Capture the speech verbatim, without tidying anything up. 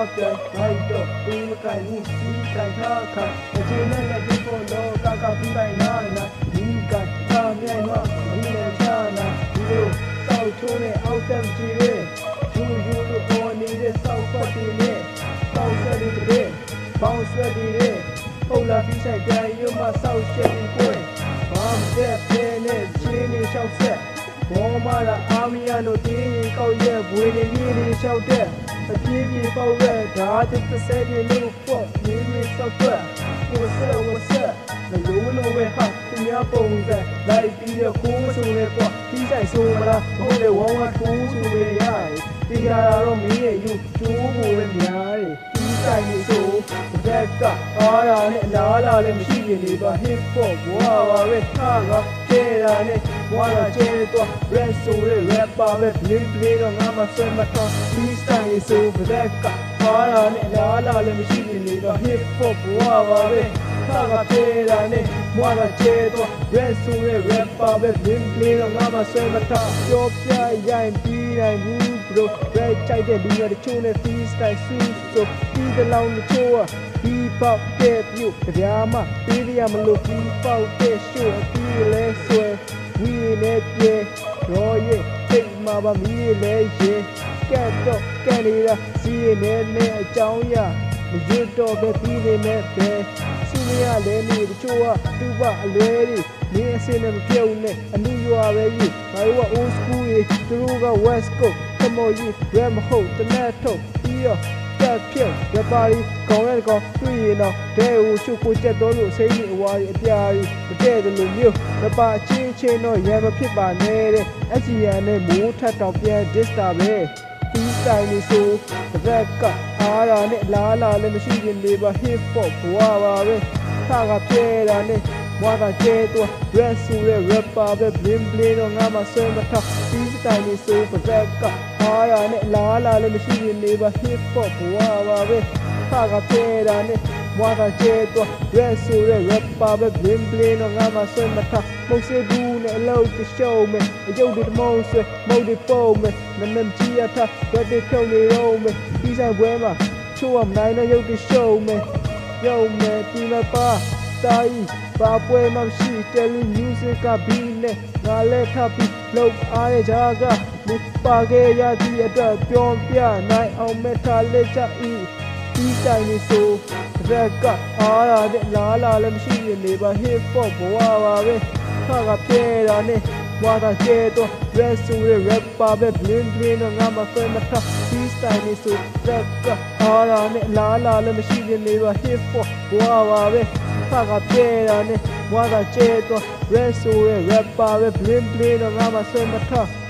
ပြန်မိုက်တော့ပြီးမကိုင်ဘူးဒီကိုင်ထားခိုင်အချင်းနဲ့လက်ပြီးဖို့တော့ကကပြီးပိုင်နာနာဒီကိုင်ထားမြိုင်တော့ဒီနဲ့ချာနာဒီလိုစောက်ချိုးနဲ့အောက်တက်ကြည့်ရဲယူယူလို့ပေါ်နေတဲ့စောက်ပတ်တွေနဲ့ပေါက်ဆက်နေတဲ့ပေါင်းဆွဲတွေပုံလာပြီးဆိုင်ပြန်ရုံမှစောက်ရှက်ပြီးကိုယ်ဘာမှတဲ့ပြင်းနဲ့ချင်းနေလျှောက်ဆက်ဘောမလာအာမီယာတို့တင်းရင်ကောက်ရဲ့ဘွေနေကြီးတွေလျှောက်တဲ့အပြေးပြေးပေါက်ရဲဓာတ်တစ်စဲပြေလို့ပေါ့ရင်းရင်းစောက်ကွက်ကိုဆက်ဝဆက်မလို့လို့ပဲဟာသူများပုံစံလိုက်ပြီးတော့ခိုးဆိုလဲပေါ့ပြီးဆိုင်ဆိုမလားဘိုးလေဝေါဝါထိုးဆိုပဲရတယ်တရားတော့မင်းရဲ့ယူကျိုးကိုပဲများတယ်ပြီးဆိုင်နေဆိုတက်ကအားရနဲ့အလားလာလည်းမရှိရင်ဒီပါ hip hop ဘွားပါပဲထားကကျဲတာနဲ့ဘွားလာကျဲတော့ rap ဆိုရဲ rapper ပဲ bling bling တော့ငါမှဆွဲမတော့ပြီးဆိုင်နေဆိုတက်ကအားရနဲ့အလားလာလည်းမရှိရင်ဒီပါ hip hop ဘွားပါပဲထားကကျဲတာနဲ့ဘွားလာကျဲတော့ rap ဆိုရဲ rapper ပဲ bling bling တော့ငါမှဆွဲမတော့ပြောပြရိုင်းပြီးနိုင်ဘူး bro rap ကြိုက်တဲ့လူတွေတချို့နဲ့ freestyle ဆူဆိုပြီးတလောင်းတချို့ကဒီပေါက်တဲ့ပြုတ်တရားမှပေးရမလို့ဒီပေါက်တဲ့ရှို့အပြီးလဲဆွဲဝီနဲ့ပြေရောရဲ့တိတ်မှာပါမီးလဲရေကတ်တော့ကန်နေတာစီးနေနဲ့အကြောင်းရမရွတ်တော့ပဲပြီးနေနဲ့ပဲစီးရလဲနေတချို့ကတူပအလွဲတွေမင်းအစင်းနဲ့မပြုတ်နဲ့အနုရွာပဲကြီးငါတို့က old school တွေသူတို့က west coast ခမော်ကြီး rap မဟုတ်တနက်ထုတ်ပြီးတော့တက်ဖြုတ်ရပါရီကောင်းတဲ့ကောင်တွေ့ရင်တော့ဒဲကိုရှုပ်ကိုချက်တော်လို့စိမ့်ကြီးအဝါကြီးအပြာကြီးမတည့်တယ်လို့မျိုးရပါချင်းချင်းတော့ရံမဖြစ်ပါနဲ့တဲ့အစီရန်နဲ့မိုးထပ်တောင်ပြန် disturb ပဲပြီးဆိုင်နေဆိုရက်ကအားရနဲ့လားလာလည်းမရှိရင်လေပါ hip hop ဘွားပါပဲထားကပြဲတာနဲ့ဘွားကကျဲတော့ rap ဆိုရဲ rapper ပဲ bling bling တော့ငါမှဆွဲမထားပြီးဆိုင်နေဆိုရက်ကအားရနဲ့လားလာလည်းမရှိရင်လေပါ hip hop ဘွားပါပဲထားကပြဲတာနဲ့ဘွားကကျဲတော့ rap ဆိုရဲ rapper ပဲ bling bling တော့ငါမှဆွဲမထားမုတ်စေဘူးနဲ့အလုပ်တရှုံးမယ်အယုတ်တွေတမုံဆွဲမုတ်တွေပုံမယ်နမမကြီးရထား rap တွေဖြုံနေတော့မယ်ပြီးဆိုင်ပွဲမှာချိုးအောင်နိုင်တဲ့ရုပ်တွေရှုံးမယ်ရုံမယ်ဒီမှာပါတိုင်းဘာပွဲမှမရှိ tele music ကဘီနဲ့ငါလည်းထပ်ပြီးလောက်အားရကြကမပါခဲ့ရသည့်အတွက်ပြောပြနိုင်အောင်မဲ့ထားလက်ချဤဒီတိုင်းနေဆိုရက်ကအားရတဲ့လားလာလည်းမရှိရင်လေပါ hip hop ဘဝပါပဲခါကပြဲတာနဲ့ဘွားကကျဲတော့ rap ဆိုရဲ rapper ပဲ bling bling တော့ငါမှဆွဲမထားဒီတိုင်းနေဆိုရက်ကအားရနဲ့လားလာလည်းမရှိရင်လေပါ hip hop ဘဝပါပဲခါကပြဲတာနဲ့ဘွားကကျဲတော့ rap ဆိုရဲ rapper ပဲ bling bling တော့ငါမှဆွဲမထား